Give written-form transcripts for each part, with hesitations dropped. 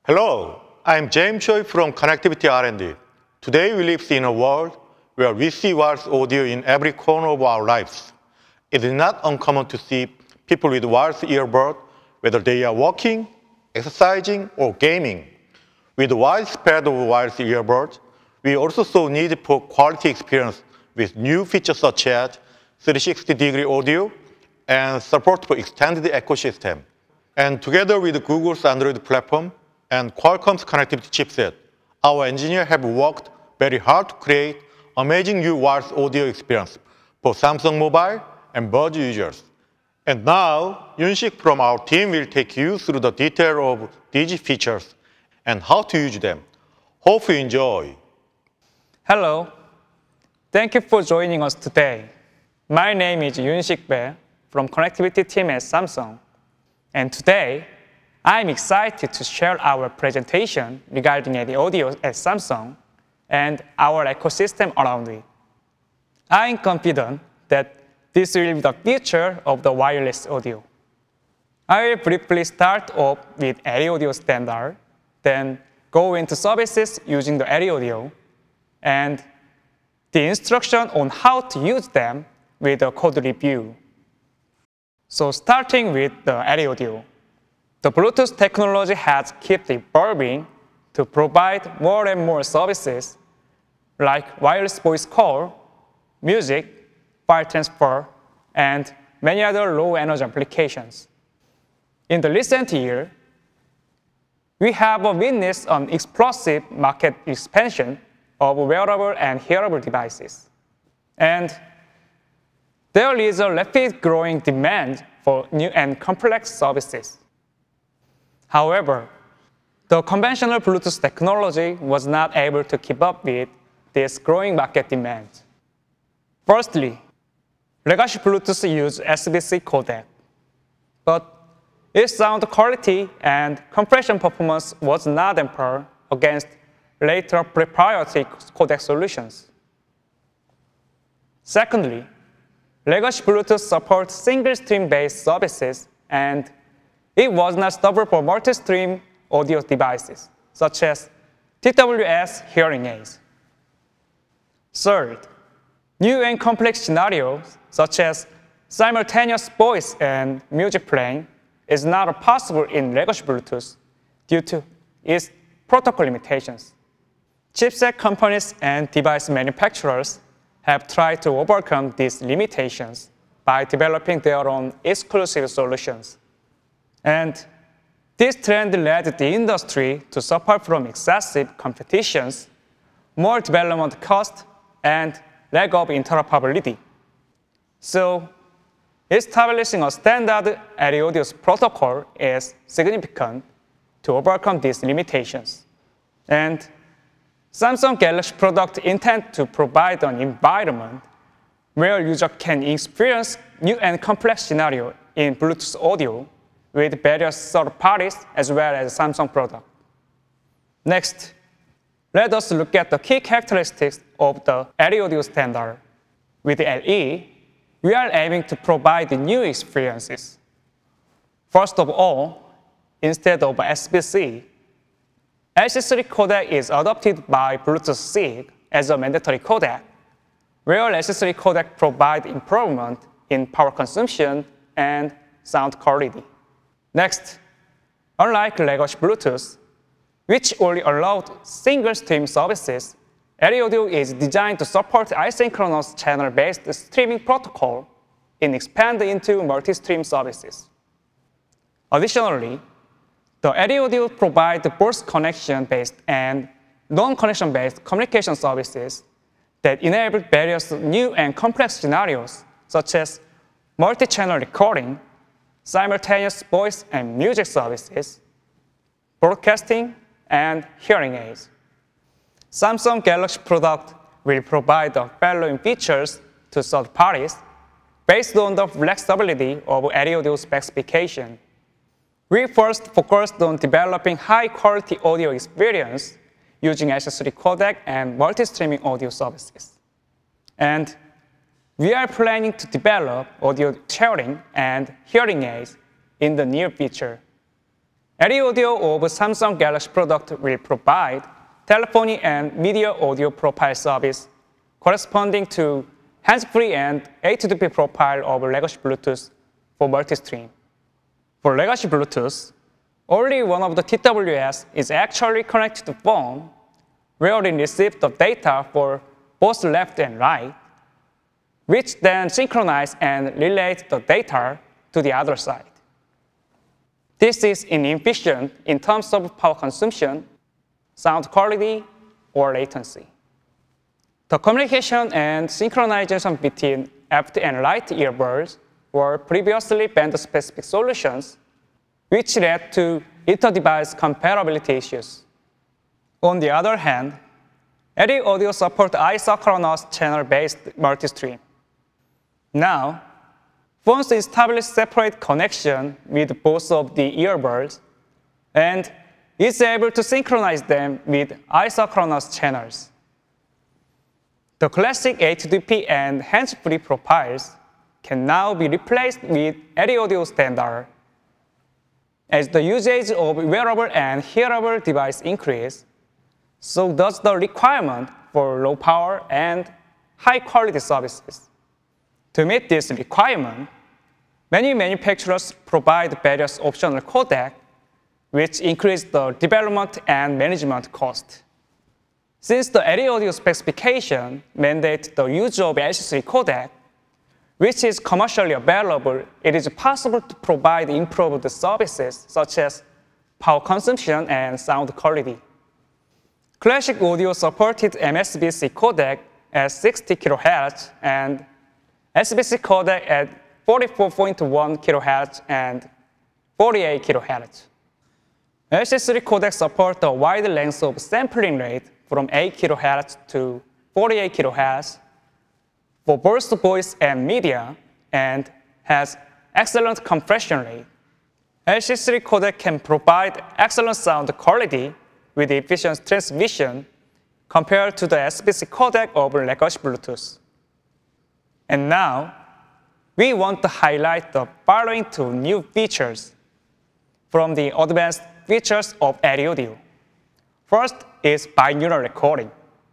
Hello, I'm James Choi from Connectivity R&D. Today we live in a world where we see wireless audio in every corner of our lives. It is not uncommon to see people with wireless earbuds, whether they are walking, exercising, or gaming. With the widespread of wireless earbuds, we also saw need for quality experience with new features such as 360-degree audio and support for extended ecosystem. And together with Google's Android platform and Qualcomm's connectivity chipset, our engineers have worked very hard to create amazing new wireless audio experience for Samsung Mobile and Buzz users. And now, Yoon-sik from our team will take you through the detail of these features and how to use them. Hope you enjoy. Hello. Thank you for joining us today. My name is Yoon-sik Bae from Connectivity team at Samsung. And today, I'm excited to share our presentation regarding the audio at Samsung and our ecosystem around it. I'm confident that this will be the future of the wireless audio. I will briefly start off with ARRI audio standard, then go into services using the ARRI audio, and the instruction on how to use them with a code review. So starting with the ARRI audio, the Bluetooth technology has kept evolving to provide more and more services like wireless voice call, music, file transfer, and many other low-energy applications. In the recent year, we have witnessed an explosive market expansion of wearable and hearable devices. And there is a rapid growing demand for new and complex services. However, the conventional Bluetooth technology was not able to keep up with this growing market demand. Firstly, legacy Bluetooth used SDC codec, but its sound quality and compression performance was not on par against later proprietary codec solutions. Secondly, legacy Bluetooth supports single-stream-based services, and it was not stable for multi-stream audio devices, such as TWS hearing aids. Third, new and complex scenarios, such as simultaneous voice and music playing, is not possible in legacy Bluetooth due to its protocol limitations. Chipset companies and device manufacturers have tried to overcome these limitations by developing their own exclusive solutions. And this trend led the industry to suffer from excessive competitions, more development cost, and lack of interoperability. So, establishing a standard ARRI audio protocol is significant to overcome these limitations. And Samsung Galaxy product intend to provide an environment where users can experience new and complex scenarios in Bluetooth audio with various third parties as well as Samsung product. Next, let us look at the key characteristics of the ARRI audio standard. With LE, we are aiming to provide new experiences. First of all, instead of SBC, LC3 codec is adopted by Bluetooth SIG as a mandatory codec, where LC3 codec provides improvement in power consumption and sound quality. Next, unlike legacy Bluetooth, which only allowed single-stream services, ARRI audio is designed to support isochronous channel-based streaming protocol and expand into multi-stream services. Additionally, the ARRI audio provides both connection-based and non-connection-based communication services that enable various new and complex scenarios, such as multi-channel recording, simultaneous voice and music services, broadcasting, and hearing aids. Samsung Galaxy product will provide the following features to third parties based on the flexibility of ARRI audio specification. We first focused on developing high-quality audio experience using SH3 codec and multi-streaming audio services. And we are planning to develop audio sharing and hearing aids in the near future. AD Audio of Samsung Galaxy product will provide telephony and video audio profile service corresponding to hands-free and A2DP profile of legacy Bluetooth for multi-stream. For legacy Bluetooth, only one of the TWS is actually connected to the phone, where it receives the data for both left and right, which then synchronize and relays the data to the other side. This is inefficient in terms of power consumption, sound quality, or latency. The communication and synchronization between left and right earbuds were previously band-specific solutions, which led to inter-device compatibility issues. On the other hand, AD Audio supports isochronous channel-based multi-stream. Now, phones establish separate connection with both of the earbuds and is able to synchronize them with isochronous channels. The classic A2DP and hands-free profiles can now be replaced with AD Audio standard. As the usage of wearable and hearable device increase, so does the requirement for low power and high quality services. To meet this requirement, many manufacturers provide various optional codecs, which increase the development and management cost. Since the AD Audio specification mandates the use of LC3 codec, which is commercially available, it is possible to provide improved services such as power consumption and sound quality. Classic Audio supported MSBC codec at 60 kHz and SBC codec at 44.1 kHz and 48 kHz. LC3 codec supports a wide length of sampling rate from 8 kHz to 48 kHz for both voice and media, and has excellent compression rate. LC3 codec can provide excellent sound quality with efficient transmission compared to the SBC codec of legacy Bluetooth. And now, we want to highlight the following two new features from the advanced features of AD Audio. First is binaural recording.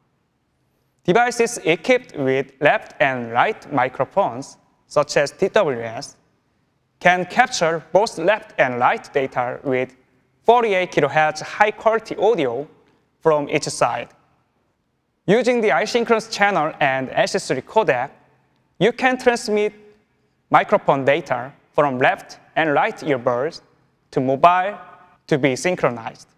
Devices equipped with left and right microphones, such as TWS, can capture both left and right data with 48 kHz high-quality audio from each side. Using the isochronous channel and LC3 codec, you can transmit microphone data from left and right earbuds to mobile to be synchronized.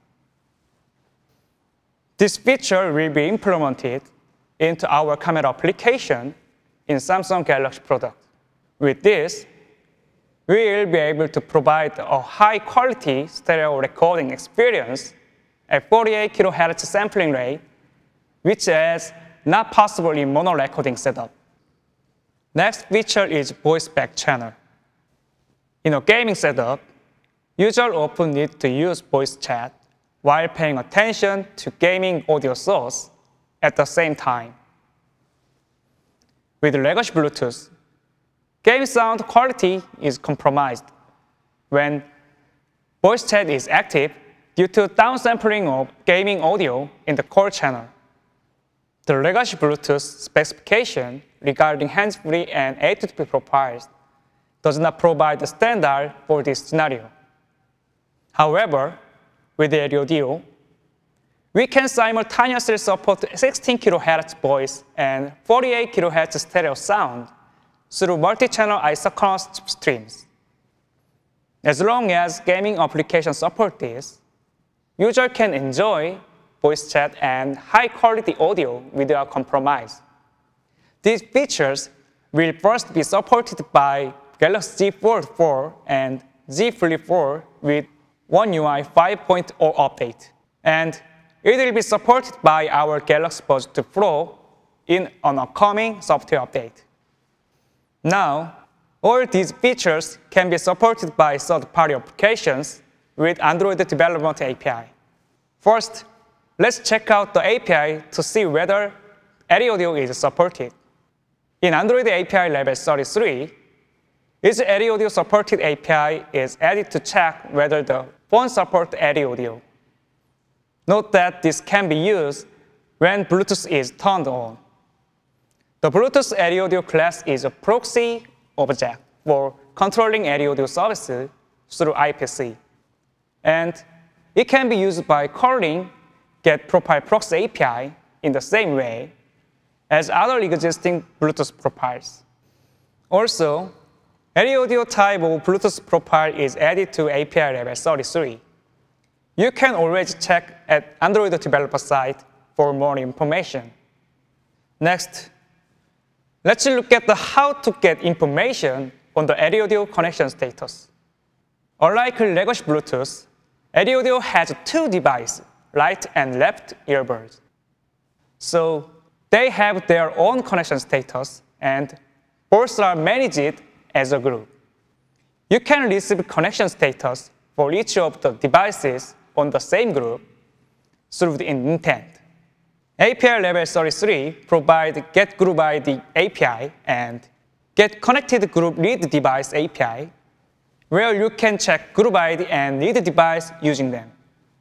This feature will be implemented into our camera application in Samsung Galaxy product. With this, we will be able to provide a high-quality stereo recording experience at 48 kHz sampling rate, which is not possible in mono recording setup. Next feature is voice back channel. In a gaming setup, users often need to use voice chat while paying attention to gaming audio source at the same time. With legacy Bluetooth, game sound quality is compromised when voice chat is active due to downsampling of gaming audio in the core channel. The legacy Bluetooth specification regarding hands-free and A2DP profiles does not provide the standard for this scenario. However, with AD Audio, we can simultaneously support 16 kHz voice and 48 kHz stereo sound through multi-channel isochronous streams. As long as gaming applications support this, users can enjoy voice chat and high-quality audio without compromise. These features will first be supported by Galaxy Z Fold 4 and Z Flip 4 with One UI 5.0 update, and it will be supported by our Galaxy Buds 2 Pro in an upcoming software update. Now, all these features can be supported by third-party applications with Android Development API. First, let's check out the API to see whether AD Audio is supported. In Android API level 33, each AD Audio supported API is added to check whether the phone support AD audio. Note that this can be used when Bluetooth is turned on. The Bluetooth AD audio class is a proxy object for controlling AD audio services through IPC. And it can be used by calling getProfile proxy API in the same way as other existing Bluetooth profiles. Also, any audio type of Bluetooth profile is added to API level 33. You can always check at Android developer site for more information. Next, let's look at how to get information on the audio connection status. Unlike legacy Bluetooth, audio has two devices, right and left earbuds. So they have their own connection status, and both are managed as a group. You can receive connection status for each of the devices on the same group through the intent. API level 33 provides get group ID API and get connected group lead device API, where you can check group ID and lead device using them.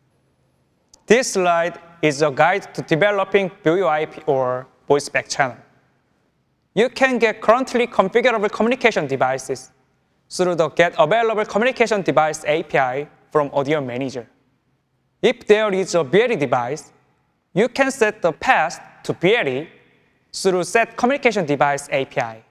This slide is a guide to developing VoIP or voice back channel. You can get currently configurable communication devices through the Get Available Communication Device API from Audio Manager. If there is a BLE device, you can set the path to BLE through Set Communication Device API.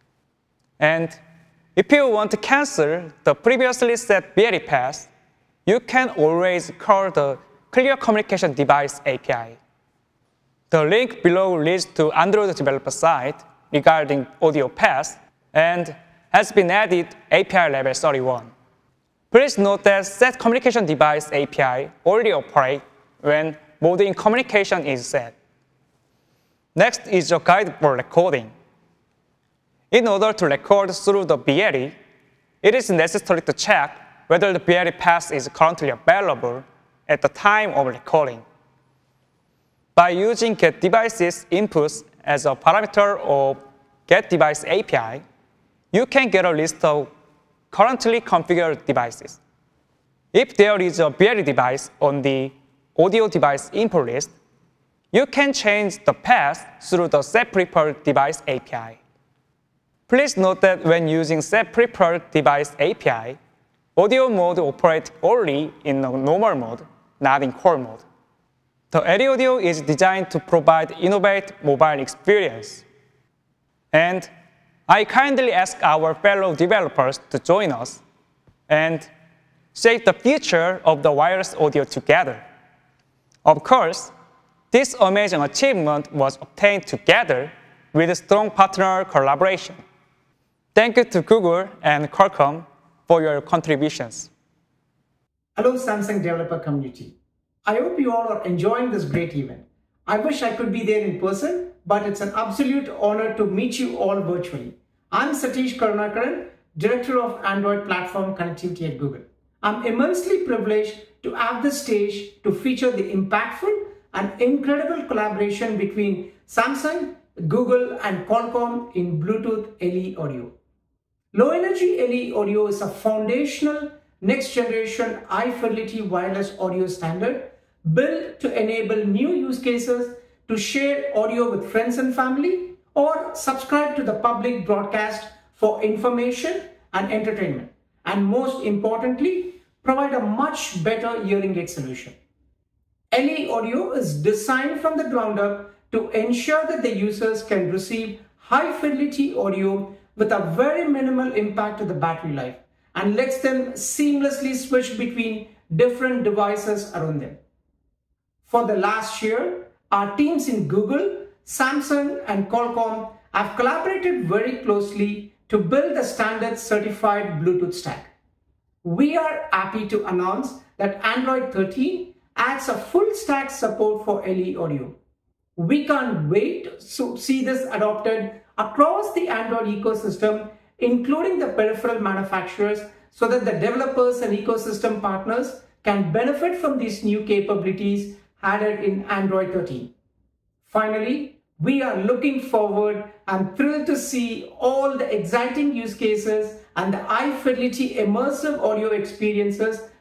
And if you want to cancel the previously set BLE path, you can always call the Clear Communication Device API. The link below leads to Android developer site regarding audio path and has been added API level 31. Please note that Set Communication Device API only operates when mode in communication is set. Next is a guide for recording. In order to record through the BLE, it is necessary to check whether the BLE path is currently available at the time of recording. By using getDevices inputs as a parameter of getDevice API, you can get a list of currently configured devices. If there is a BLE device on the audio device input list, you can change the path through the setPreferred Device API. Please note that when using setPreferred Device API, audio mode operates only in the normal mode, not in core mode. The audio is designed to provide innovative mobile experience. And I kindly ask our fellow developers to join us and shape the future of the wireless audio together. Of course, this amazing achievement was obtained together with a strong partner collaboration. Thank you to Google and Qualcomm for your contributions. Hello, Samsung developer community. I hope you all are enjoying this great event. I wish I could be there in person, but it's an absolute honor to meet you all virtually. I'm Satish Karunakaran, Director of Android Platform Connectivity at Google. I'm immensely privileged to have this stage to feature the impactful and incredible collaboration between Samsung, Google, and Qualcomm in Bluetooth LE audio. Low energy LE audio is a foundational next generation high-fidelity wireless audio standard built to enable new use cases to share audio with friends and family or subscribe to the public broadcast for information and entertainment, and most importantly, provide a much better hearing aid solution. LE audio is designed from the ground up to ensure that the users can receive high-fidelity audio with a very minimal impact to the battery life and lets them seamlessly switch between different devices around them. For the last year, our teams in Google, Samsung, and Qualcomm have collaborated very closely to build the standard certified Bluetooth stack. We are happy to announce that Android 13 adds a full stack support for LE audio. We can't wait to see this adopted across the Android ecosystem, including the peripheral manufacturers, so that the developers and ecosystem partners can benefit from these new capabilities added in Android 13. Finally, we are looking forward and thrilled to see all the exciting use cases and the high-fidelity immersive audio experiences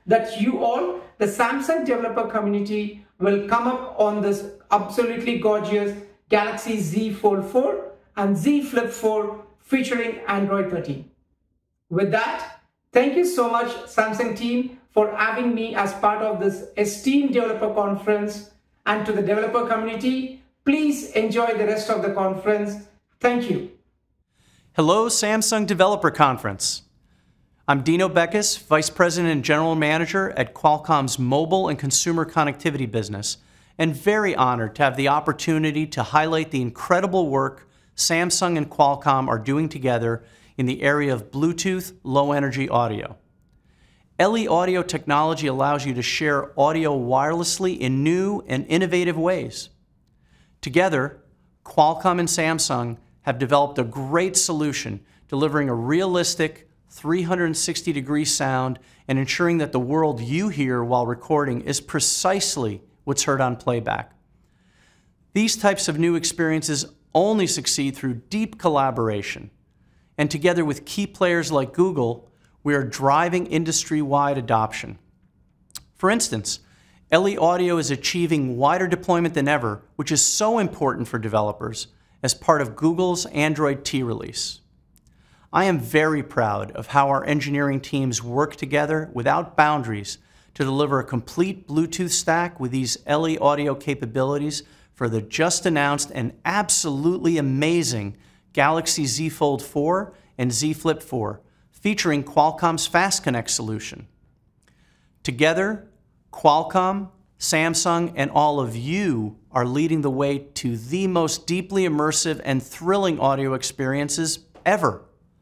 that you all, the Samsung developer community, will come up on this absolutely gorgeous Galaxy Z Fold 4 and Z Flip 4 featuring Android 13. With that, thank you so much, Samsung team, for having me as part of this esteemed developer conference. And to the developer community, please enjoy the rest of the conference. Thank you. Hello, Samsung Developer Conference. I'm Dino Beckes, Vice President and General Manager at Qualcomm's mobile and consumer connectivity business, and very honored to have the opportunity to highlight the incredible work Samsung and Qualcomm are doing together in the area of Bluetooth low-energy audio. LE audio technology allows you to share audio wirelessly in new and innovative ways. Together, Qualcomm and Samsung have developed a great solution, delivering a realistic 360-degree sound and ensuring that the world you hear while recording is precisely what's heard on playback. These types of new experiences only succeed through deep collaboration. And together with key players like Google, we are driving industry-wide adoption. For instance, LE Audio is achieving wider deployment than ever, which is so important for developers as part of Google's Android T release. I am very proud of how our engineering teams work together without boundaries to deliver a complete Bluetooth stack with these LE Audio capabilities for the just announced and absolutely amazing Galaxy Z Fold 4 and Z Flip 4, featuring Qualcomm's Fast Connect solution. Together, Qualcomm, Samsung, and all of you are leading the way to the most deeply immersive and thrilling audio experiences ever.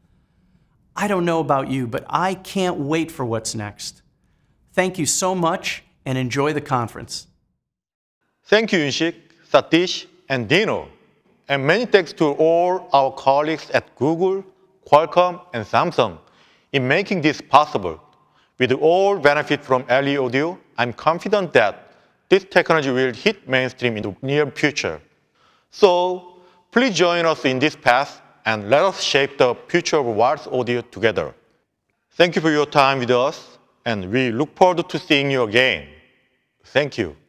I don't know about you, but I can't wait for what's next. Thank you so much and enjoy the conference. Thank you, Yunshik, Satish, and Dino. And many thanks to all our colleagues at Google, Qualcomm, and Samsung in making this possible. With all benefit from LE Audio, I'm confident that this technology will hit mainstream in the near future. So please join us in this path and let us shape the future of wireless audio together. Thank you for your time with us, and we look forward to seeing you again. Thank you.